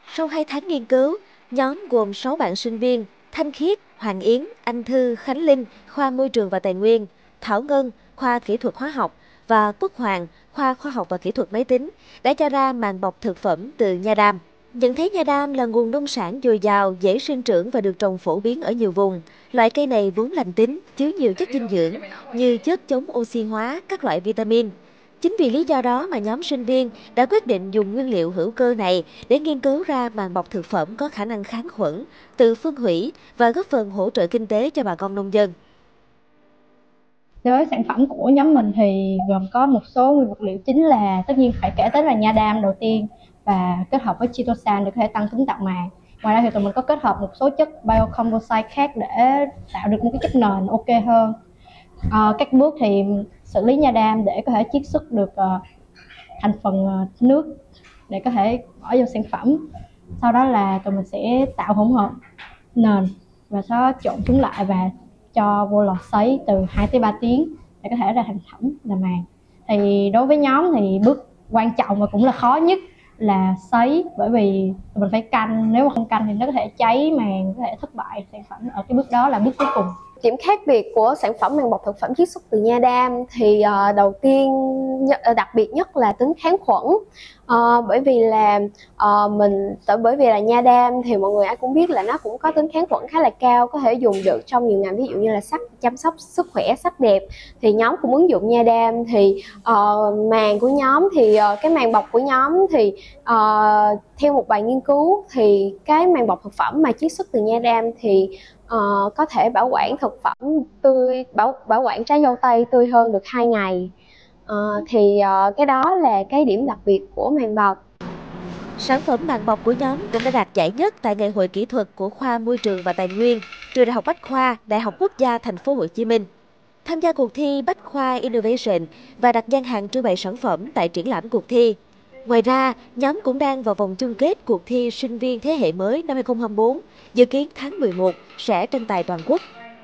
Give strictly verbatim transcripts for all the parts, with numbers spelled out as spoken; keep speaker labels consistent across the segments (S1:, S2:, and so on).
S1: Sau hai tháng nghiên cứu, nhóm gồm sáu bạn sinh viên Thanh Khiết, Hoàng Yến, Anh Thư, Khánh Linh, khoa Môi trường và Tài nguyên, Thảo Ngân, khoa Kỹ thuật Hóa học và Quốc Hoàng, khoa Khoa học và Kỹ thuật Máy tính đã cho ra màng bọc thực phẩm từ nha đam. Nhận thấy nha đam là nguồn nông sản dồi dào, dễ sinh trưởng và được trồng phổ biến ở nhiều vùng. Loại cây này vốn lành tính, chứa nhiều chất dinh dưỡng như chất chống oxy hóa, các loại vitamin. Chính vì lý do đó mà nhóm sinh viên đã quyết định dùng nguyên liệu hữu cơ này để nghiên cứu ra màng bọc thực phẩm có khả năng kháng khuẩn, tự phân hủy và góp phần hỗ trợ kinh tế cho bà con nông dân.
S2: Đối với sản phẩm của nhóm mình thì gồm có một số nguyên vật liệu chính là tất nhiên phải kể tới là nha đam đầu tiên và kết hợp với chitosan để có thể tăng tính tạo màng. Ngoài ra thì tụi mình có kết hợp một số chất biocomposite khác để tạo được một cái chất nền ok hơn. À, các bước thì xử lý nha đam để có thể chiết xuất được uh, thành phần uh, nước để có thể bỏ vào sản phẩm. Sau đó là tụi mình sẽ tạo hỗn hợp nền và sau đó trộn chúng lại và cho vô lò sấy từ hai tới ba tiếng để có thể ra thành phẩm là màng. Thì đối với nhóm thì bước quan trọng và cũng là khó nhất là sấy, bởi vì mình phải canh, nếu mà không canh thì nó có thể cháy màng, có thể thất bại sản phẩm ở cái bước đó là bước cuối cùng.
S3: Điểm khác biệt của sản phẩm màng bọc thực phẩm chiết xuất từ nha đam thì uh, đầu tiên đặc biệt nhất là tính kháng khuẩn. Uh, bởi vì là uh, mình bởi vì là nha đam thì mọi người ai cũng biết là nó cũng có tính kháng khuẩn khá là cao, có thể dùng được trong nhiều ngành, ví dụ như là sắc chăm sóc sức khỏe, sắc đẹp. Thì nhóm cũng ứng dụng nha đam. Thì uh, màng của nhóm thì uh, cái màng bọc của nhóm thì uh, theo một bài nghiên cứu thì cái màng bọc thực phẩm mà chiết xuất từ nha đam thì Uh, có thể bảo quản thực phẩm tươi, bảo bảo quản trái dâu tây tươi hơn được hai ngày. Uh, thì uh, cái đó là cái điểm đặc biệt của màng bọc.
S1: Sản phẩm màng bọc của nhóm cũng đã đạt giải nhất tại Ngày hội kỹ thuật của khoa Môi trường và Tài nguyên, trường Đại học Bách khoa, Đại học Quốc gia Thành phố Hồ Chí Minh. Tham gia cuộc thi Bách khoa Innovation và đặt gian hàng trưng bày sản phẩm tại triển lãm cuộc thi. Ngoài ra, nhóm cũng đang vào vòng chung kết cuộc thi sinh viên thế hệ mới năm hai không hai tư, dự kiến tháng mười một sẽ tranh tài toàn quốc.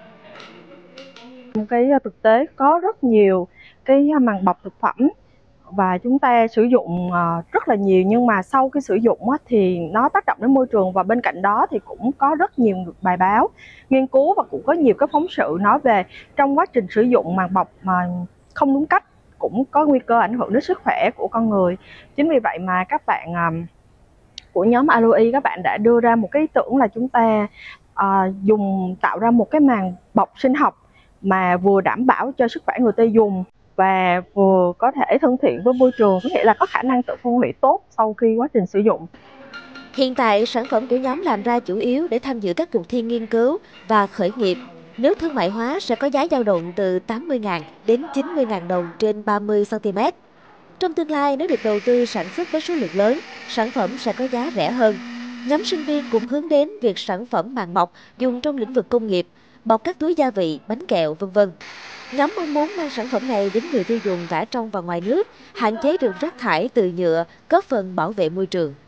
S4: Cái thực tế có rất nhiều cái màng bọc thực phẩm và chúng ta sử dụng rất là nhiều, nhưng mà sau cái sử dụng thì nó tác động đến môi trường, và bên cạnh đó thì cũng có rất nhiều bài báo, nghiên cứu và cũng có nhiều cái phóng sự nói về trong quá trình sử dụng màng bọc mà không đúng cách cũng có nguy cơ ảnh hưởng đến sức khỏe của con người. Chính vì vậy mà các bạn của nhóm Aloe các bạn đã đưa ra một cái ý tưởng là chúng ta uh, dùng tạo ra một cái màng bọc sinh học mà vừa đảm bảo cho sức khỏe người tiêu dùng và vừa có thể thân thiện với môi trường, có nghĩa là có khả năng tự phân hủy tốt sau khi quá trình sử dụng.
S1: Hiện tại, sản phẩm của nhóm làm ra chủ yếu để tham dự các cuộc thi nghiên cứu và khởi nghiệp. Nếu thương mại hóa sẽ có giá dao động từ tám mươi nghìn đến chín mươi nghìn đồng trên ba mươi xăng ti mét. Trong tương lai, nếu được đầu tư sản xuất với số lượng lớn, sản phẩm sẽ có giá rẻ hơn. Nhóm sinh viên cũng hướng đến việc sản phẩm màng bọc dùng trong lĩnh vực công nghiệp, bọc các túi gia vị, bánh kẹo, vân vân. Nhóm mong muốn mang sản phẩm này đến người tiêu dùng cả trong và ngoài nước, hạn chế được rác thải từ nhựa, góp phần bảo vệ môi trường.